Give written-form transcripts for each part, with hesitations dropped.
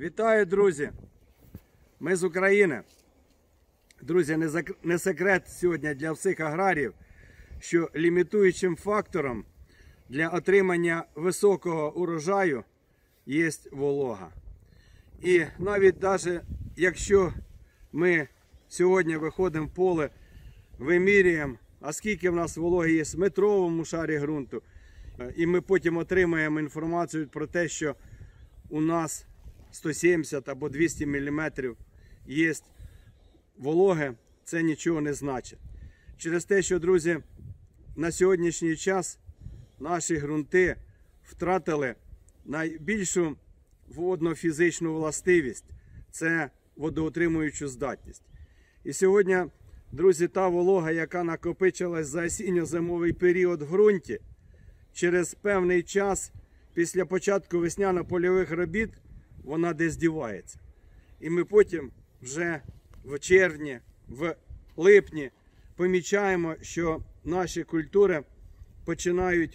Вітаю, друзі! Ми з України. Друзі, не секрет сьогодні для всіх аграріїв, що лімітуючим фактором для отримання високого урожаю є волога. І навіть якщо ми сьогодні виходимо в поле, вимірюємо, а скільки в нас вологи є в метровому шарі ґрунту, і ми потім отримаємо інформацію про те, що у нас 170 або 200 мм є вологи, це нічого не значить. Через те, що, друзі, на сьогоднішній час наші ґрунти втратили найбільшу водно-фізичну властивість – це водоутримуючу здатність. І сьогодні, друзі, та волога, яка накопичилась за осінньо-зимовий період в ґрунті, через певний час після початку весняно-польових робіт вона десь дівається. І ми потім вже в червні, в липні помічаємо, що наші культури починають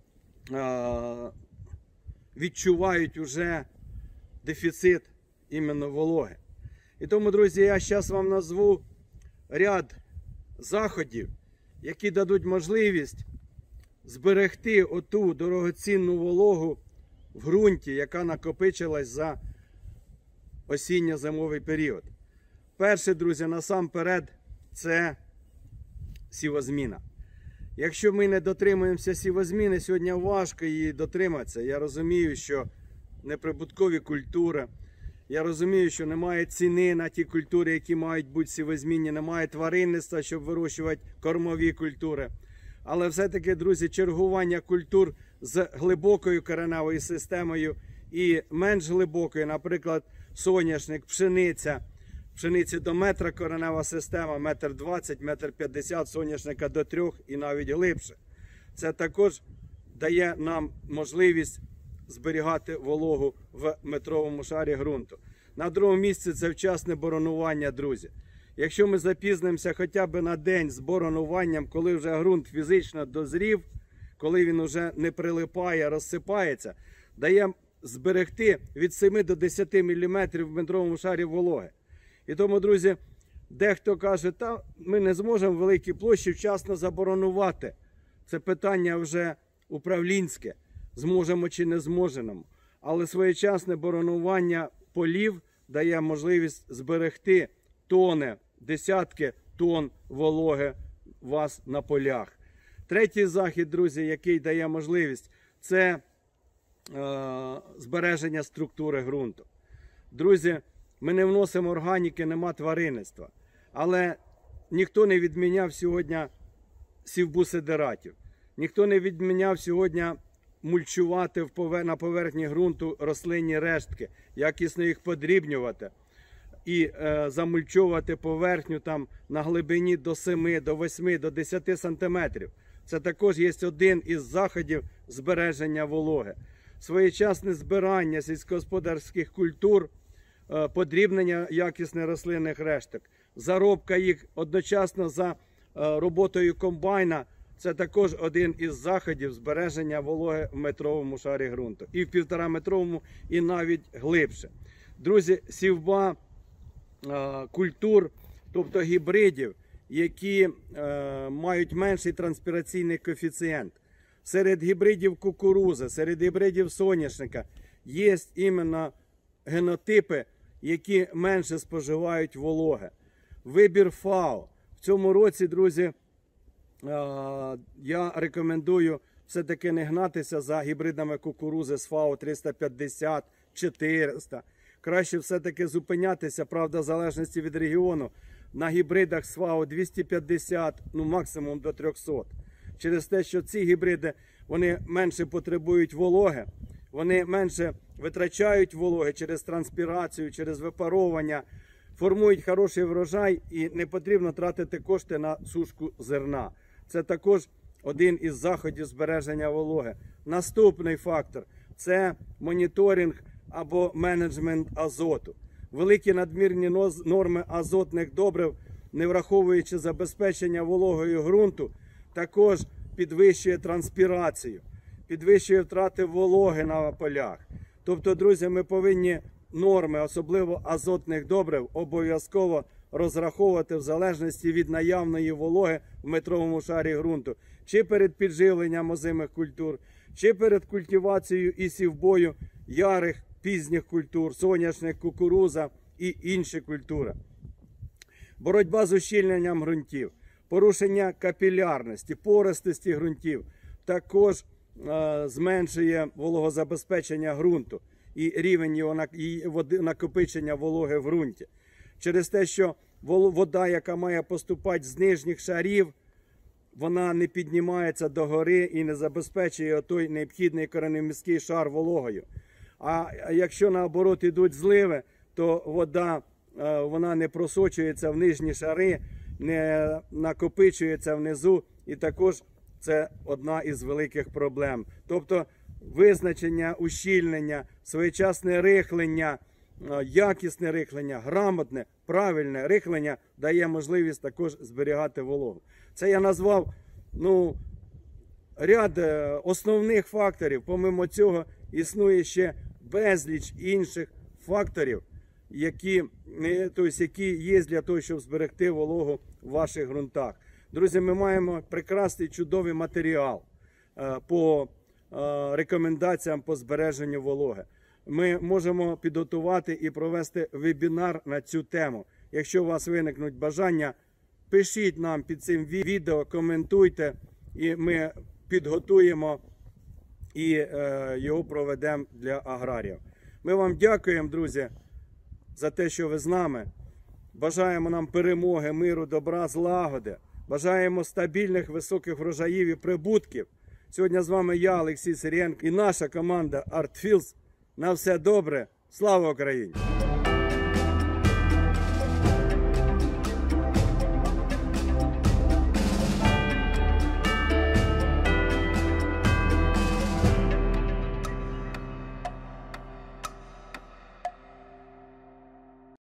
відчувають вже дефіцит іменно вологи. І тому, друзі, я зараз вам назву ряд заходів, які дадуть можливість зберегти оту дорогоцінну вологу в ґрунті, яка накопичилась за осінньо-зимовий період. Перше, друзі, насамперед, це сівозміна. Якщо ми не дотримуємося сівозміни, сьогодні важко її дотриматися. Я розумію, що неприбуткові культури, я розумію, що немає ціни на ті культури, які мають бути сівозмінні, немає тваринництва, щоб вирощувати кормові культури. Але все-таки, друзі, чергування культур з глибокою кореневою системою і менш глибокою, наприклад, соняшник, пшениця. Пшениці до метра коренева система, 1,20 м, 1,50 м, соняшника до 3 і навіть глибше. Це також дає нам можливість зберігати вологу в метровому шарі ґрунту. На другому місці це вчасне боронування, друзі. Якщо ми запізнимося хоча б на день з боронуванням, коли вже ґрунт фізично дозрів, коли він вже не прилипає, розсипається, дає зберегти від 7 до 10 мм в метровому шарі вологи. І тому, друзі, дехто каже, та ми не зможемо великі площі вчасно заборонувати. Це питання вже управлінське, зможемо чи не зможемо. Але своєчасне боронування полів дає можливість зберегти тони, десятки тонн вологи у вас на полях. Третій захід, друзі, який дає можливість, це збереження структури ґрунту. Друзі, ми не вносимо органіки, нема тваринництва. Але ніхто не відміняв сьогодні сівбу сидератів. Ніхто не відміняв сьогодні мульчувати на поверхні ґрунту рослинні рештки, якісно їх подрібнювати і замульчувати поверхню там на глибині до 7, до 8, до 10 сантиметрів. Це також є один із заходів збереження вологи. Своєчасне збирання сільськогосподарських культур, подрібнення якісних рослинних решток, заробка їх одночасно за роботою комбайна – це також один із заходів збереження вологи в метровому шарі ґрунту. І в 1,5-метровому, і навіть глибше. Друзі, сівба культур, тобто гібридів, які мають менший транспіраційний коефіцієнт. Серед гібридів кукурузи, серед гібридів соняшника є іменно генотипи, які менше споживають вологи. Вибір ФАО. В цьому році, друзі, я рекомендую все-таки не гнатися за гібридами кукурузи з ФАО 350, 400. Краще все-таки зупинятися, правда, в залежності від регіону, на гібридах з ФАО 250, ну максимум до 300. Через те, що ці гібриди, вони менше потребують вологи, вони менше витрачають вологи через транспірацію, через випаровування, формують хороший врожай і не потрібно тратити кошти на сушку зерна. Це також один із заходів збереження вологи. Наступний фактор – це моніторинг або менеджмент азоту. Великі надмірні норми азотних добрив, не враховуючи забезпечення вологою ґрунту, також підвищує транспірацію, підвищує втрати вологи на полях. Тобто, друзі, ми повинні норми, особливо азотних добрив, обов'язково розраховувати в залежності від наявної вологи в метровому шарі ґрунту, чи перед підживленням озимих культур, чи перед культивацією і сівбою ярих пізніх культур, соняшник, кукуруза і інші культури. Боротьба з ущільненням ґрунтів, порушення капілярності, пористості ґрунтів також зменшує вологозабезпечення ґрунту і рівень його накопичення вологи в ґрунті. Через те, що вода, яка має поступати з нижніх шарів, вона не піднімається догори і не забезпечує той необхідний коренемісткий шар вологою. А якщо наоборот йдуть зливи, то вода вона не просочується в нижні шари, не накопичується внизу, і також це одна із великих проблем. Тобто визначення, ущільнення, своєчасне рихлення, якісне рихлення, грамотне, правильне рихлення дає можливість також зберігати вологу. Це я назвав ряд основних факторів. Помимо цього існує ще безліч інших факторів, які є для того, щоб зберегти вологу в ваших ґрунтах. Друзі, ми маємо прекрасний, чудовий матеріал по рекомендаціям по збереженню вологи. Ми можемо підготувати і провести вебінар на цю тему. Якщо у вас виникнуть бажання, пишіть нам під цим відео, коментуйте, і ми підготуємо і його проведемо для аграріїв. Ми вам дякуємо, друзі, за те, що ви з нами. Бажаємо нам перемоги, миру, добра, злагоди. Бажаємо стабільних, високих врожаїв і прибутків. Сьогодні з вами я, Олексій Сирієнко, і наша команда ArtFields. На все добре. Слава Україні!